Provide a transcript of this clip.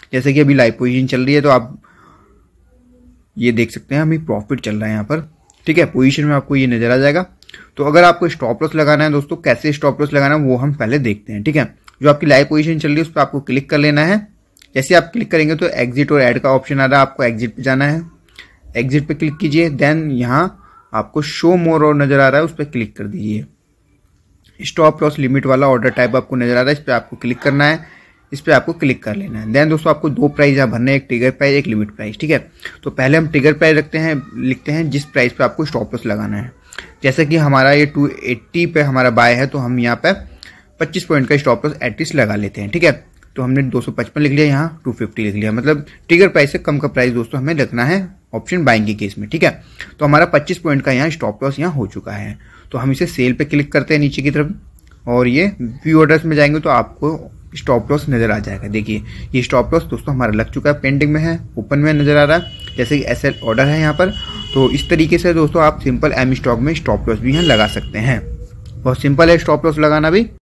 जैसे कि अभी लाइव पोजीशन चल रही है तो आप ये देख सकते हैं अभी प्रॉफिट चल रहा है यहाँ पर, ठीक है। पोजीशन में आपको ये नजर आ जाएगा। तो अगर आपको स्टॉप लॉस लगाना है दोस्तों, कैसे स्टॉप लॉस लगाना है वो हम पहले देखते हैं, ठीक है। जो आपकी लाइव पोजीशन चल रही है उस पर आपको क्लिक कर लेना है। जैसे आप क्लिक करेंगे तो एग्जिट और ऐड का ऑप्शन आ रहा है, आपको एग्जिट पे जाना है। एग्जिट पे क्लिक कीजिए, देन यहाँ आपको शो मोर और नजर आ रहा है, उस पर क्लिक कर दीजिए। स्टॉप लॉस लिमिट वाला ऑर्डर टाइप आपको नजर आ रहा है, इस पर आपको क्लिक करना है, इस पर आपको क्लिक कर लेना है। देन दोस्तों आपको 2 प्राइस यहाँ भरने हैं, एक ट्रिगर प्राइस एक लिमिट प्राइस, ठीक है। तो पहले हम ट्रिगर प्राइस लिखते हैं जिस प्राइस पे आपको स्टॉप लॉस लगाना है। जैसे कि हमारा ये 280 पे हमारा बाय है तो हम यहाँ पे 25 पॉइंट का स्टॉप लॉस एटलीस्ट लगा लेते हैं, ठीक है। तो हमने 255 लिख लिया, यहाँ 250 लिख लिया, मतलब ट्रिगर प्राइस से कम का प्राइस दोस्तों हमें रखना है ऑप्शन बाइंग के केस में, ठीक है। तो हमारा 25 पॉइंट का यहाँ स्टॉप लॉस यहाँ हो चुका है। तो हम इसे सेल पे क्लिक करते हैं नीचे की तरफ और ये व्यू ऑर्डर्स में जाएंगे तो आपको स्टॉप लॉस नजर आ जाएगा। देखिए ये स्टॉप लॉस दोस्तों हमारा लग चुका है, पेंडिंग में है, ओपन में नजर आ रहा है, जैसे कि एसएल ऑर्डर है यहाँ पर। तो इस तरीके से दोस्तों आप सिंपल एम स्टॉक में स्टॉप लॉस भी यहाँ लगा सकते हैं। बहुत सिंपल है स्टॉप लॉस लगाना भी।